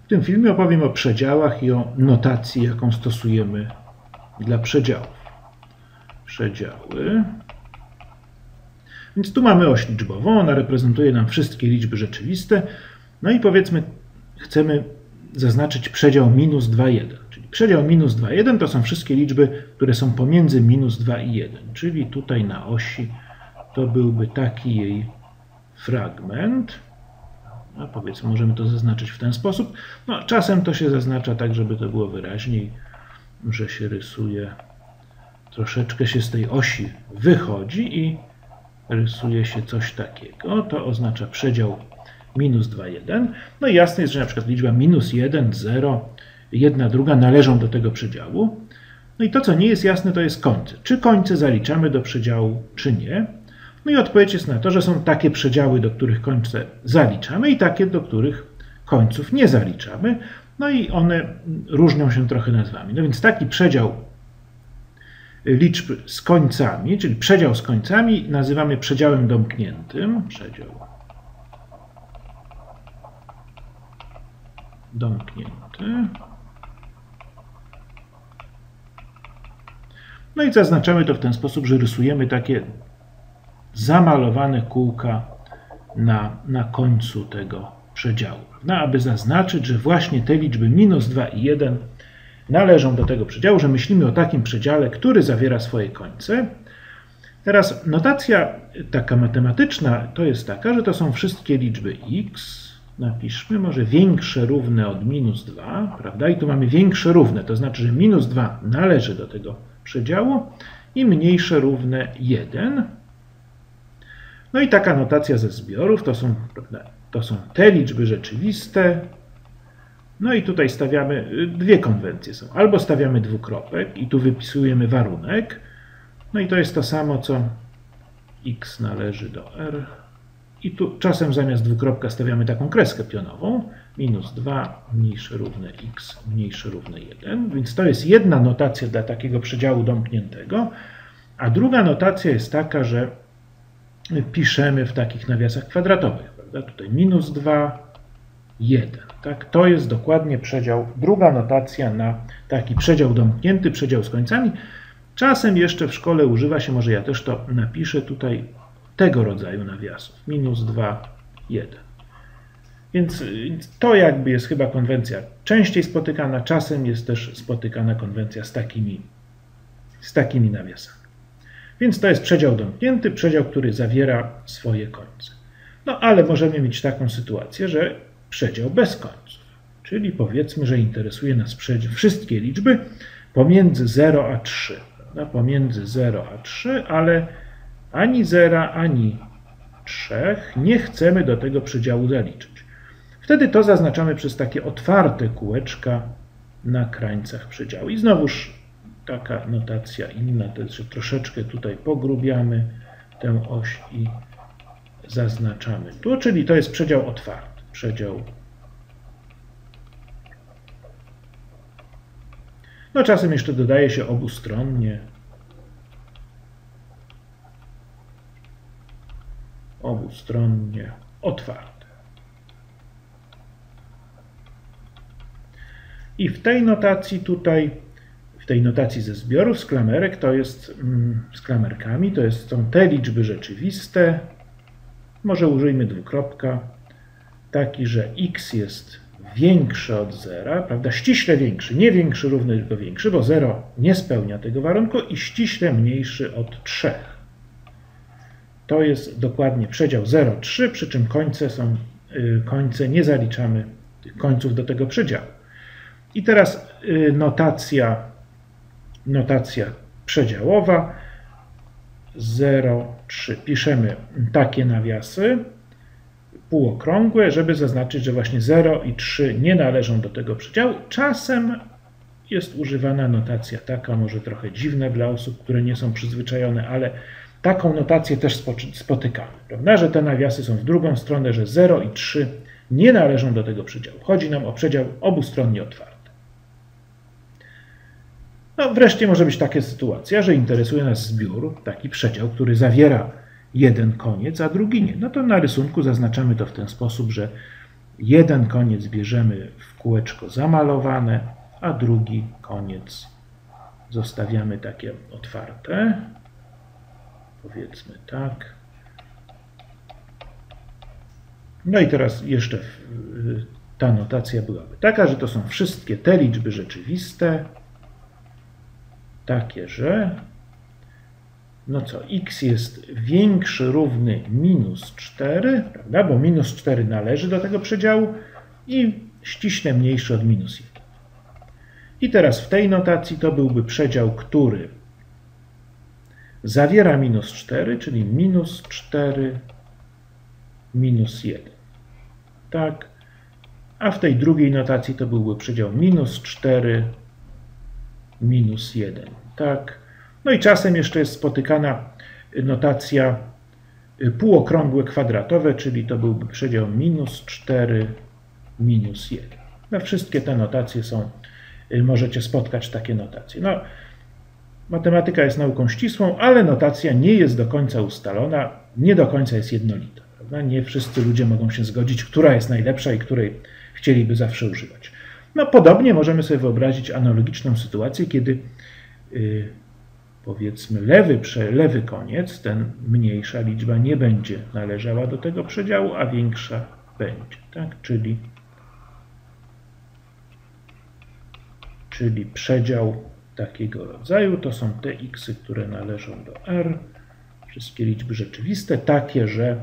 W tym filmie opowiem o przedziałach i o notacji, jaką stosujemy dla przedziałów. Przedziały. Więc tu mamy oś liczbową, ona reprezentuje nam wszystkie liczby rzeczywiste. No i powiedzmy, chcemy zaznaczyć przedział minus 2, 1. Czyli przedział minus 2, 1 to są wszystkie liczby, które są pomiędzy minus 2 i 1. Czyli tutaj na osi to byłby taki jej fragment. No, powiedzmy, możemy to zaznaczyć w ten sposób. No, czasem to się zaznacza tak, żeby to było wyraźniej, że się rysuje, troszeczkę się z tej osi wychodzi i rysuje się coś takiego. To oznacza przedział minus 2, 1. No i jasne jest, że na przykład liczba minus 1, 0, 1 druga należą do tego przedziału. No i to, co nie jest jasne, to jest końce. Czy końce zaliczamy do przedziału, czy nie? No i odpowiedź jest na to, że są takie przedziały, do których końce zaliczamy i takie, do których końców nie zaliczamy. No i one różnią się trochę nazwami. No więc taki przedział liczb z końcami, czyli przedział z końcami, nazywamy przedziałem domkniętym. Przedział domknięty. No i zaznaczamy to w ten sposób, że rysujemy takie zamalowane kółka na końcu tego przedziału. No, aby zaznaczyć, że właśnie te liczby minus 2 i 1 należą do tego przedziału, że myślimy o takim przedziale, który zawiera swoje końce. Teraz notacja taka matematyczna to jest taka, że to są wszystkie liczby x. Napiszmy może większe równe od minus 2, prawda? I tu mamy większe równe, to znaczy, że minus 2 należy do tego przedziału i mniejsze równe 1. No i taka notacja ze zbiorów to są te liczby rzeczywiste. No i tutaj stawiamy, dwie konwencje są. Albo stawiamy dwukropek i tu wypisujemy warunek. No i to jest to samo, co x należy do r. I tu czasem zamiast dwukropka stawiamy taką kreskę pionową. Minus 2 mniejsze równe x mniejsze równe 1. Więc to jest jedna notacja dla takiego przedziału domkniętego. A druga notacja jest taka, że piszemy w takich nawiasach kwadratowych, prawda? Tutaj minus 2, 1. Tak? To jest dokładnie przedział, druga notacja na taki przedział domknięty, przedział z końcami. Czasem jeszcze w szkole używa się, może ja też to napiszę tutaj, tego rodzaju nawiasów. Minus 2, 1. Więc to jakby jest chyba konwencja częściej spotykana, czasem jest też spotykana konwencja z takimi nawiasami. Więc to jest przedział domknięty, przedział, który zawiera swoje końce. No ale możemy mieć taką sytuację, że przedział bez końców. Czyli powiedzmy, że interesuje nas wszystkie liczby pomiędzy 0 a 3. Prawda? Pomiędzy 0 a 3, ale ani 0, ani 3 nie chcemy do tego przedziału zaliczyć. Wtedy to zaznaczamy przez takie otwarte kółeczka na krańcach przedziału. I znowuż taka notacja inna, to jest, że troszeczkę tutaj pogrubiamy tę oś i zaznaczamy tu, czyli to jest przedział otwarty. Przedział. No czasem jeszcze dodaje się obustronnie. Obustronnie otwarty. I w tej notacji tutaj, w tej notacji ze zbiorów z klamerek, to jest z klamerkami, są te liczby rzeczywiste. Może użyjmy dwukropka, taki, że x jest większe od 0, prawda? Ściśle większy, nie większy równy, tylko większy, bo 0 nie spełnia tego warunku i ściśle mniejszy od 3. To jest dokładnie przedział 0,3, przy czym końce nie zaliczamy tych końców do tego przedziału. I teraz notacja przedziałowa 0,3. Piszemy takie nawiasy półokrągłe, żeby zaznaczyć, że właśnie 0 i 3 nie należą do tego przedziału. Czasem jest używana notacja taka, może trochę dziwna dla osób, które nie są przyzwyczajone, ale taką notację też spotykamy, prawda? Że te nawiasy są w drugą stronę, że 0 i 3 nie należą do tego przedziału. Chodzi nam o przedział obustronnie otwarty. No wreszcie może być taka sytuacja, że interesuje nas zbiór, taki przedział, który zawiera jeden koniec, a drugi nie. No to na rysunku zaznaczamy to w ten sposób, że jeden koniec bierzemy w kółeczko zamalowane, a drugi koniec zostawiamy takie otwarte. Powiedzmy tak. No i teraz jeszcze ta notacja byłaby taka, że to są wszystkie te liczby rzeczywiste, takie, że no co, x jest większy, równy minus 4, prawda? Bo minus 4 należy do tego przedziału i ściśle mniejszy od minus 1. I teraz w tej notacji to byłby przedział, który zawiera minus 4, czyli minus 4, minus 1. Tak. A w tej drugiej notacji to byłby przedział minus 4, minus 1. Tak. No i czasem jeszcze jest spotykana notacja półokrągłe kwadratowe, czyli to byłby przedział minus 4, minus 1. No, wszystkie te notacje są, możecie spotkać takie notacje. No, matematyka jest nauką ścisłą, ale notacja nie jest do końca ustalona, nie do końca jest jednolita. Prawda? Nie wszyscy ludzie mogą się zgodzić, która jest najlepsza i której chcieliby zawsze używać. No, podobnie możemy sobie wyobrazić analogiczną sytuację, kiedy powiedzmy lewy koniec, ten mniejsza liczba nie będzie należała do tego przedziału, a większa będzie. Tak? Czyli przedział takiego rodzaju to są te x, które należą do R, wszystkie liczby rzeczywiste, takie, że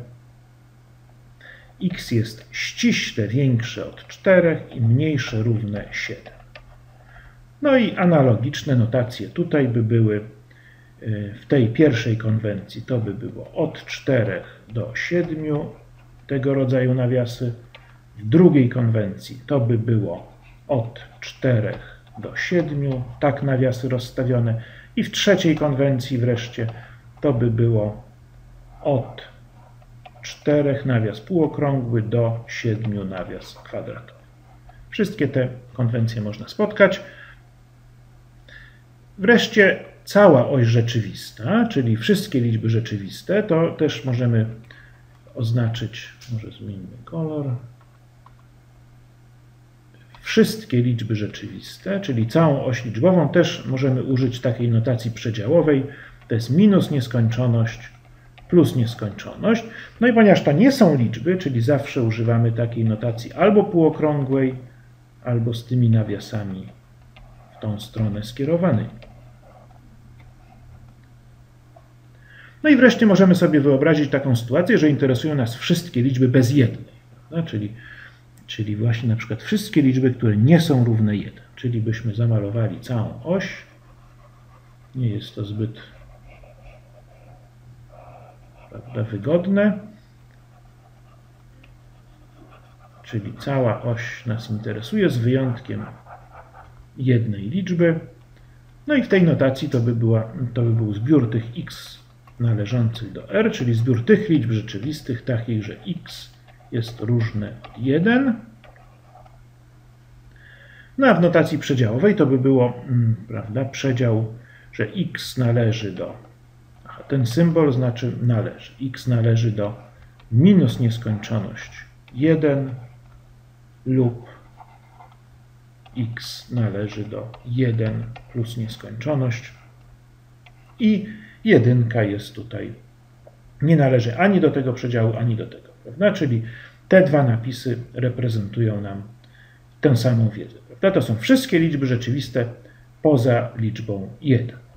x jest ściśle większe od 4 i mniejsze równe 7. No i analogiczne notacje tutaj by były w tej pierwszej konwencji, to by było od 4 do 7 tego rodzaju nawiasy. W drugiej konwencji to by było od 4 do 7, tak nawiasy rozstawione. I w trzeciej konwencji wreszcie to by było od 4 nawias półokrągły do 7 nawias kwadratowy. Wszystkie te konwencje można spotkać. Wreszcie cała oś rzeczywista, czyli wszystkie liczby rzeczywiste, to też możemy oznaczyć, może zmieńmy kolor, wszystkie liczby rzeczywiste, czyli całą oś liczbową, też możemy użyć takiej notacji przedziałowej, to jest minus nieskończoność plus nieskończoność. No i ponieważ to nie są liczby, czyli zawsze używamy takiej notacji albo półokrągłej, albo z tymi nawiasami w tą stronę skierowanymi. No i wreszcie możemy sobie wyobrazić taką sytuację, że interesują nas wszystkie liczby bez jednej, prawda? Czyli właśnie na przykład wszystkie liczby, które nie są równe 1. Czyli byśmy zamalowali całą oś. Nie jest to zbyt, prawda, wygodne. Czyli cała oś nas interesuje z wyjątkiem jednej liczby. No i w tej notacji to by był zbiór tych x należących do R, czyli zbiór tych liczb rzeczywistych, takich, że x jest różne od 1. No a w notacji przedziałowej to by było, prawda, przedział, że x należy do, ten symbol znaczy należy, x należy do minus nieskończoność 1 lub x należy do 1 plus nieskończoność i jedynka jest tutaj, nie należy ani do tego przedziału, ani do tego, prawda? Czyli te dwa napisy reprezentują nam tę samą wiedzę, prawda? To są wszystkie liczby rzeczywiste poza liczbą 1.